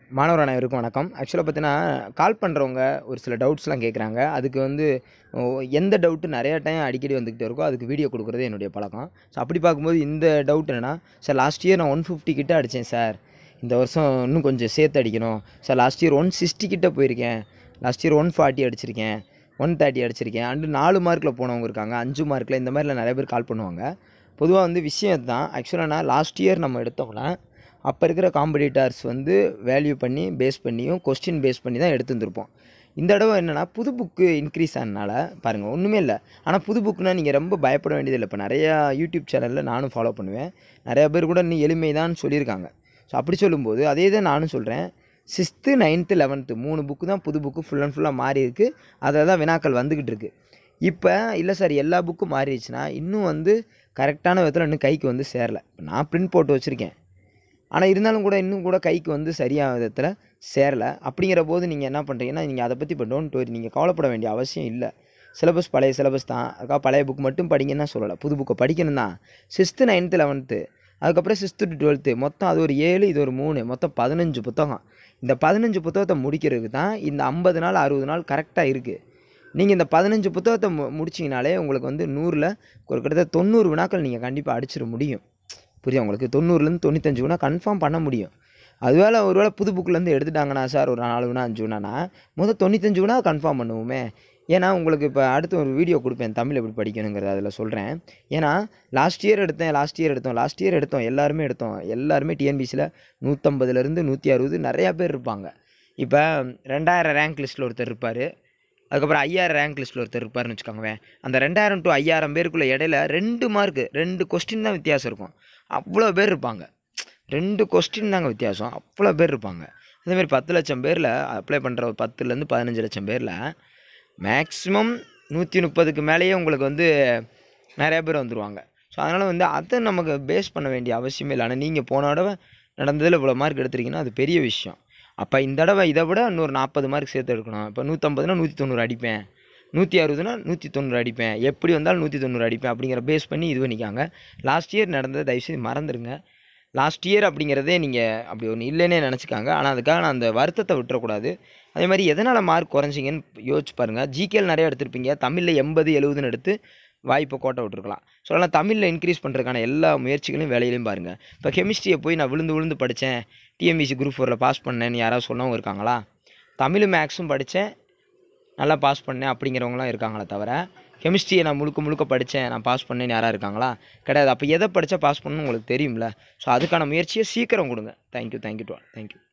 மாணவர் அனைவருக்கும் வணக்கம். ஆக்சுவலாக பார்த்தீங்கன்னா, கால் பண்ணுறவங்க ஒரு சில டவுட்ஸ்லாம் கேட்குறாங்க. அதுக்கு வந்து எந்த டவுட்டு நிறையா டைம் அடிக்கடி வந்துக்கிட்டே இருக்கோ, அதுக்கு வீடியோ கொடுக்குறது என்னுடைய பழக்கம். ஸோ அப்படி பார்க்கும்போது இந்த டவுட் என்னென்னா, சார் லாஸ்ட் இயர் நான் 150 கிட்ட அடித்தேன் சார். இந்த வருஷம் இன்னும் கொஞ்சம் சேர்த்து அடிக்கணும். சார் லாஸ்ட் இயர் 160 கிட்ட போயிருக்கேன். லாஸ்ட் இயர் 140 அடிச்சிருக்கேன். 130 அடிச்சிருக்கேன். அண்டு 4 மார்க்கில் போனவங்க இருக்காங்க. 5 மார்க்கில் இந்த மாதிரிலாம் நிறைய பேர் கால் பண்ணுவாங்க. பொதுவாக வந்து விஷயம் இதுதான். ஆக்சுவலாக நான் லாஸ்ட் இயர் நம்ம எடுத்தோம்னா, அப்போ இருக்கிற காம்படிட்டர்ஸ் வந்து வேல்யூ பண்ணி பேஸ் பண்ணியும் கொஸ்டின் பேஸ் பண்ணி தான் எடுத்துருந்துருப்போம். இந்த தடவை என்னென்னா புது புக்கு இன்க்ரீஸ் ஆனதுனால பாருங்கள் ஒன்றுமே இல்லை. ஆனால் புது புக்குனால் நீங்கள் ரொம்ப பயப்பட வேண்டியதில்லை. இப்போ நிறையா யூடியூப் சேனலில் நானும் ஃபாலோ பண்ணுவேன். நிறையா பேர் கூட இன்னும் எளிமை தான் சொல்லியிருக்காங்க. ஸோ அப்படி சொல்லும்போது அதே தான் நானும் சொல்கிறேன். 6th 9th 11th 3 புக்கு தான் புது புக்கு ஃபுல் அண்ட் ஃபுல்லாக மாறி இருக்குது. அதில் தான் வினாக்கள் வந்துக்கிட்டு இருக்குது. இப்போ இல்லை சார் எல்லா புக்கும் மாறிடுச்சுன்னா இன்னும் வந்து கரெக்டான விதத்தில் இன்னும் கைக்கு வந்து சேரலை. நான் பிரிண்ட் போட்டு வச்சுருக்கேன். ஆனால் இருந்தாலும் கூட இன்னும் கூட கைக்கு வந்து சரியான விதத்தில் சேரலை. அப்படிங்கிற போது நீங்கள் என்ன பண்ணுறீங்கன்னா, நீங்கள் அதை பற்றி இப்போ டோன்ட் வரி, நீங்கள் கவலைப்பட வேண்டிய அவசியம் இல்லை. சிலபஸ் பழைய சிலபஸ் தான். அதுக்காக பழைய புக் மட்டும் படிங்கன்னு தான் சொல்லலை. புது புக்கை படிக்கணும் தான். 6th 9th 11th அதுக்கப்புறம் 6th to 12th மொத்தம் அது ஒரு 7 இது ஒரு 3 மொத்தம் 15 புத்தகம். இந்த 15 புத்தகத்தை முடிக்கிறதுக்கு தான் இந்த 50 நாள் 60 நாள் கரெக்டாக இருக்குது. நீங்கள் இந்த 15 புத்தகத்தை முடிச்சிங்கனாலே உங்களுக்கு வந்து 100ல் ஒரு கிட்டத்தட்ட 90 வினாக்கள் நீங்கள் கண்டிப்பாக அடிச்சிட முடியும். புரியுது உங்களுக்கு? 90லேருந்து 95 வினா கன்ஃபார்ம் பண்ண முடியும். அதுவேளை ஒரு வேளை புது புக்கிலேருந்து எடுத்துட்டாங்கன்னா சார் ஒரு 4 வினா 5 வினானா முதல் 95 வினா கன்ஃபார்ம் பண்ணுவோமே. ஏன்னா உங்களுக்கு இப்போ அடுத்து ஒரு வீடியோ கொடுப்பேன் தமிழ் எப்படி படிக்கணுங்கிறது, அதில் சொல்கிறேன். ஏன்னா லாஸ்ட் இயர் எடுத்தோம் எல்லாருமே டிஎன்பிசியில் 150லேருந்து 160 நிறையா பேர் இருப்பாங்க. இப்போ 2000 ரேங்க் லிஸ்ட்டில் ஒருத்தர் இருப்பார். அதுக்கப்புறம் 5000 ரேங்க் லிஸ்ட்டில் ஒருத்தர் இருப்பார்னு வச்சுக்கோங்களேன். அந்த 2000 to 5000 பேருக்குள்ளே இடையில 2 மார்க்கு 2 கொஸ்டின் தான் வித்தியாசம் இருக்கும். அவ்வளோ பேர் இருப்பாங்க. 2 கொஸ்டின் தாங்க வித்தியாசம். அவ்வளோ பேர் இருப்பாங்க. அதேமாதிரி 10 லட்சம் பேரில் அப்ளை பண்ணுற ஒரு 10லேருந்து 15 லட்சம் பேரில் மேக்ஸிமம் 130க்கு மேலேயே உங்களுக்கு வந்து நிறையா பேர் வந்துடுவாங்க. ஸோ அதனால் வந்து அதை நமக்கு பேஸ் பண்ண வேண்டிய அவசியமே இல்லை. ஆனால் நீங்கள் போன தடவை நடந்ததில் இவ்வளோ மார்க் எடுத்துருக்கீங்கன்னா அது பெரிய விஷயம். அப்போ இந்த தடவை இதை விட இன்னொரு 40 மார்க் சேர்த்து எடுக்கணும். இப்போ 150னா 190 அடிப்பேன், 160னா 190 அடிப்பேன், எப்படி வந்தாலும் 190 அடிப்பேன் அப்படிங்கிற பேஸ் பண்ணி இது பண்ணிக்காங்க. லாஸ்ட் இயர் நடந்ததை தயவுசெய்து மறந்துடுங்க. லாஸ்ட் இயர் அப்படிங்கிறதே நீங்கள் அப்படி ஒன்று இல்லைன்னே நினச்சிக்காங்க. ஆனால் அதுக்காக நான் அந்த வருத்தத்தை விட்டுறக்கூடாது. அதே மாதிரி எதனால் மார்க் குறைஞ்சிங்கன்னு யோசிச்சு பாருங்கள். ஜிகேல நிறையா எடுத்திருப்பீங்க. தமிழில் 80 70ன்னு எடுத்து வாய்ப்பை கோட்டை விட்டுருக்கலாம். ஸோ அதனால் தமிழில் இன்க்ரீஸ் பண்ணுறதுக்கான எல்லா முயற்சிகளையும் வேலையிலையும் பாருங்கள். இப்போ கெமிஸ்ட்ரியை போய் நான் விழுந்து படித்தேன், டிஎம்பிசி குரூப் 4ல் பாஸ் பண்ணேன்னு யாராவது சொன்னவங்க இருக்காங்களா? தமிழ் மேக்ஸும் படித்தேன், நல்லா பாஸ் பண்ணேன் அப்படிங்கிறவங்களாம் இருக்காங்களே தவிர, கெமிஸ்ட்ரியை நான் முழுக்க படித்தேன், நான் பாஸ் பண்ணேன்னு யாராவது இருக்காங்களா? கிடையாது. அப்போ எதை படித்தா பாஸ் பண்ணணும்னு உங்களுக்கு தெரியும்ல. ஸோ அதுக்கான முயற்சியை சீக்கிரம் கொடுங்க. Thank you to all. தேங்க்யூ.